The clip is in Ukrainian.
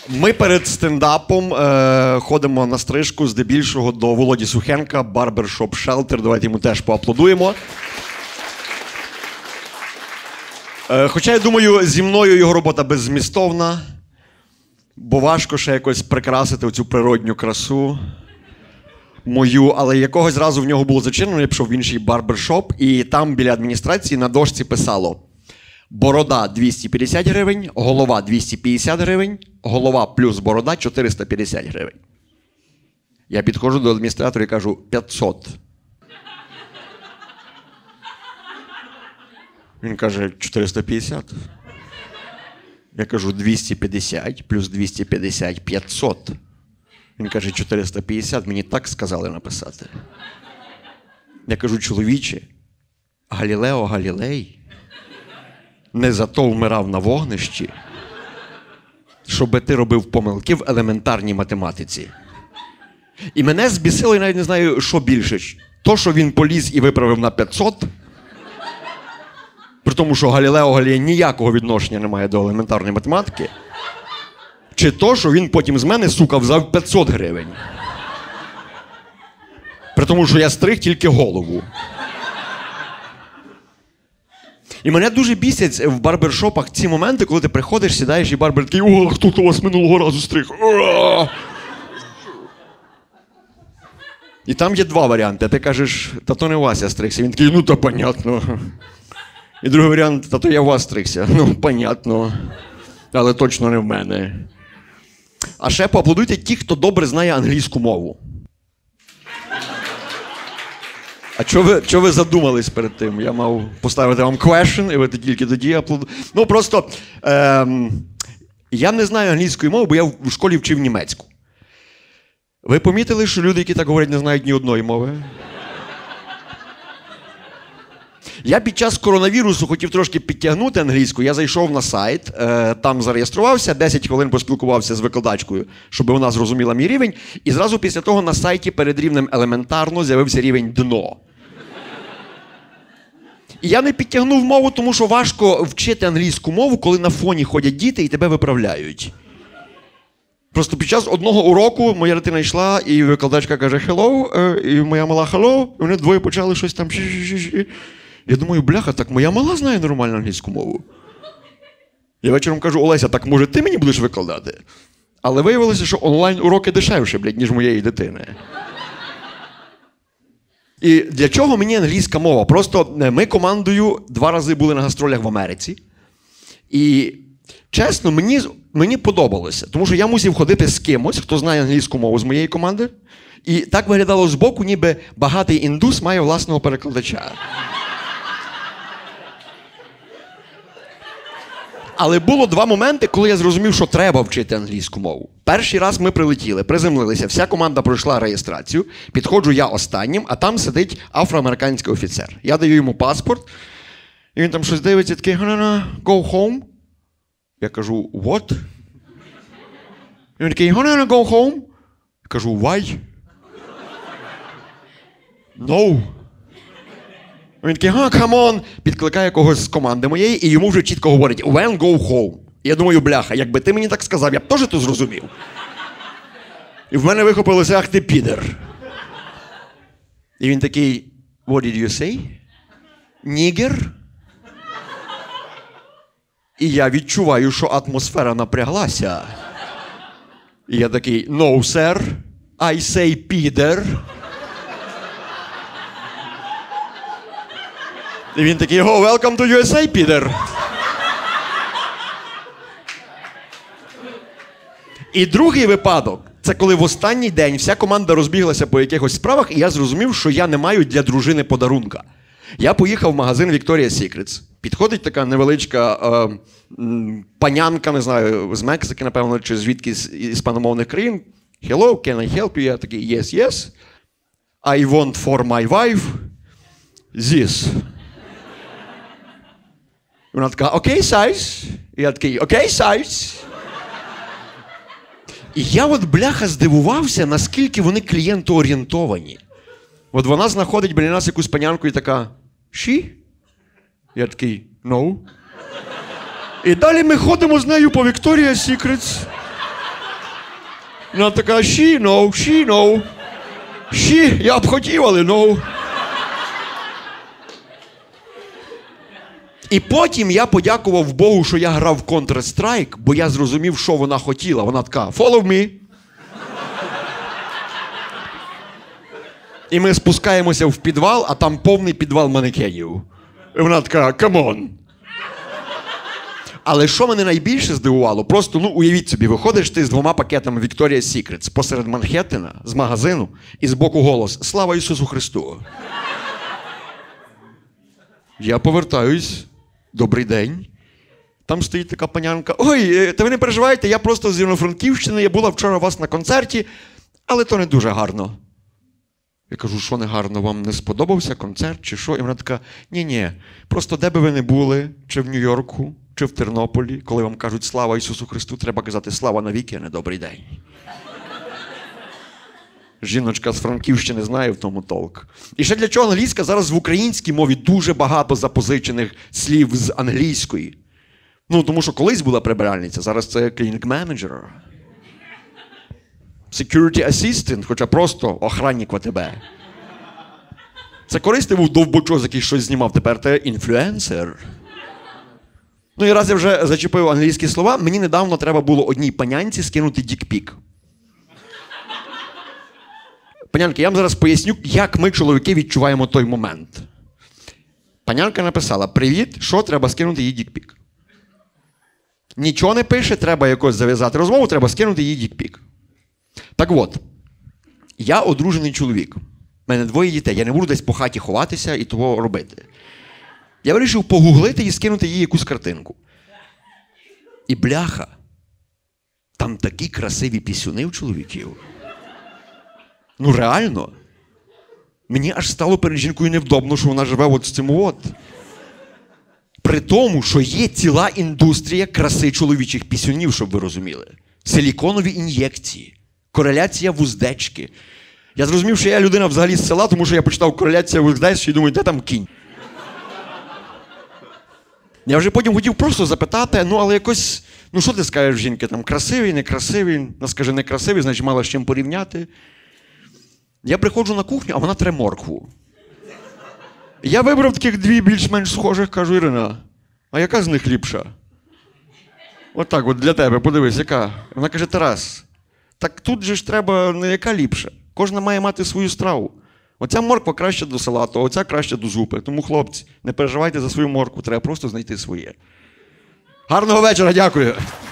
Ми перед стендапом ходимо на стрижку здебільшого до Володі Сухенка, Barbershop Shelter. Давайте йому теж поаплодуємо. Хоча, я думаю, зі мною його робота беззмістовна, бо важко ще якось прикрасити оцю природню красу мою, але якогось разу в нього було зачинено, я пішов в інший барбершоп, і там біля адміністрації на дошці писало: борода 250 гривень, голова 250 гривень, голова плюс борода 450 гривень. Я підходжу до адміністратора і кажу: 500. Він каже: 450. Я кажу: 250 плюс 250 – 500. Він каже: 450, мені так сказали написати. Я кажу: чоловіче, Галілео Галілей не за то вмирав на вогнищі, щоби ти робив помилки в елементарній математиці. І мене збісило, я навіть не знаю, що більше. То, що він поліз і виправив на 500, при тому, що Галілео Галілей ніякого відношення не має до елементарної математики, чи то, що він потім з мене, сука, взяв 500 гривень. При тому, що я стриг тільки голову. І мене дуже бісять в барбершопах ці моменти, коли ти приходиш, сідаєш, і барбер такий: «О, хто у вас минулого разу стриг?» І там є два варіанти. Ти кажеш: «Та то не у вас я стригся». Він такий: «Ну, то понятно». І другий варіант: «Та то я у вас стригся». «Ну, понятно. Але точно не в мене». А ще поаплодуйте ті, хто добре знає англійську мову. А чого ви задумались перед тим? Я мав поставити вам question, і ви тільки тоді аплодуєте. Ну, просто я не знаю англійської мови, бо я в школі вчив німецьку. Ви помітили, що люди, які так говорять, не знають ні одної мови? Я під час коронавірусу хотів трошки підтягнути англійську. Я зайшов на сайт, там зареєструвався, 10 хвилин поспілкувався з викладачкою, щоб вона зрозуміла мій рівень. І зразу після того на сайті перед рівнем елементарно з'явився рівень дно. І я не підтягнув мову, тому що важко вчити англійську мову, коли на фоні ходять діти і тебе виправляють. Просто під час одного уроку моя дитина йшла, і викладачка каже «hello», і моя мала «hello», і вони двоє почали щось там «ші-ші-ші». Я думаю: бляха, так моя мала знає нормальну англійську мову. Я вечором кажу: «Олеся, так може ти мені будеш викладати?» Але виявилося, що онлайн-уроки дешевші, блядь, ніж моєї дитини. І для чого мені англійська мова? Просто ми командою 2 рази були на гастролях в Америці. І, чесно, мені подобалося. Тому що я мусив ходити з кимось, хто знає англійську мову з моєї команди. І так виглядало збоку, ніби багатий індус має власного перекладача. Але було 2 моменти, коли я зрозумів, що треба вчити англійську мову. Перший раз ми прилетіли, приземлилися, вся команда пройшла реєстрацію, підходжу я останнім, а там сидить афроамериканський офіцер. Я даю йому паспорт, і він там щось дивиться, такий: «Go home». Я кажу: «What?» І він такий: «Go home». Я кажу: «Why?» «No». Він такий: «Come on», підкликає когось з команди моєї, і йому вже чітко говорить: «When go home». І я думаю: бляха, якби ти мені так сказав, я б теж то зрозумів. І в мене вихопилося: «Ах ти підер». І він такий: «What did you say? Нігер?» І я відчуваю, що атмосфера напряглася. І я такий: «No, sir, I say підер». І він такий: «Oh, welcome to USA, підер». І другий випадок – це коли в останній день вся команда розбіглася по якихось справах, і я зрозумів, що я не маю для дружини подарунка. Я поїхав в магазин Victoria's Secret. Підходить така невеличка панянка, не знаю, з Мексики, напевно, чи звідки з іспаномовних країн. «Hello, can I help you?» Я такий: «Yes, yes. I want for my wife this». Вона така: «Окей, size». І я такий: «Окей, size». І я от, бляха, здивувався, наскільки вони клієнтоорієнтовані. От вона знаходить біля нас якусь панянку і така: «She?» Я такий: «No». І далі ми ходимо з нею по Victoria's Secret. Вона така, she know. Я б хотів, але no. І потім я подякував Богу, що я грав в Counter-Strike, бо я зрозумів, що вона хотіла. Вона така, follow me. І ми спускаємося в підвал, а там повний підвал манекенів. І вона така, come on. Але що мене найбільше здивувало, просто, уявіть собі, виходиш ти з 2 пакетами Victoria's Secret посеред Манхеттена, з магазину, і збоку голос «Слава Ісусу Христу!». Я повертаюсь, добрий день. Там стоїть така панянка, ой, та ви не переживайте, я просто з Івано-Франківщини, я була вчора у вас на концерті, але то не дуже гарно. Я кажу, що не гарно, вам не сподобався концерт чи що? І вона така, ні, просто де би ви не були, чи в Нью-Йорку, чи в Тернополі, коли вам кажуть «Слава Ісусу Христу», треба казати «Слава навіки, а не добрий день». Жіночка з Франківщини знає в тому толк. І ще для чого англійська? Зараз в українській мові дуже багато запозичених слів з англійської. Тому що колись була прибиральниця, зараз це cleaning manager. Security assistant, хоча просто охранник ВТБ. Це колись ти був довбочоз, який щось знімав, тепер ти інфлюенсер. І раз я вже зачепив англійські слова, мені недавно треба було одній панянці скинути дікпік. Панянки, я вам зараз поясню, як ми, чоловіки, відчуваємо той момент. Панянка написала, привіт, що треба скинути їй дікпік. Нічого не пише, треба якось зав'язати розмову, треба скинути їй дікпік. Так от, я одружений чоловік. У мене 2 дітей, я не буду десь по хаті ховатися і того робити. Я вирішив погуглити і скинути їй якусь картинку. І бляха, там такі красиві пісюни в чоловіків. Реально. Мені аж стало перед жінкою невдобно, що вона живе от з цим от. При тому, що є ціла індустрія краси чоловічих пісюнів, щоб ви розуміли. Силіконові ін'єкції, кореляція вуздечки. Я зрозумів, що я людина взагалі з села, тому що я почитав кореляція вуздечки і думаю, де там кінь? Я вже потім хотів просто запитати, але якось, що ти скажеш жінки, там красивий, некрасивий? Вона скаже, некрасивий, значить мала з чим порівняти. Я приходжу на кухню, а вона тре моркву. Я вибрав таких 2 більш-менш схожих, кажу, Ірина, а яка з них ліпша? Отак, от для тебе, подивись, яка? Вона каже, Тарас, так тут же ж треба не яка ліпша. Кожна має мати свою страву. Оця морква краще до салату, а оця краще до зупи. Тому, хлопці, не переживайте за свою моркву, треба просто знайти своє. Гарного вечора, дякую.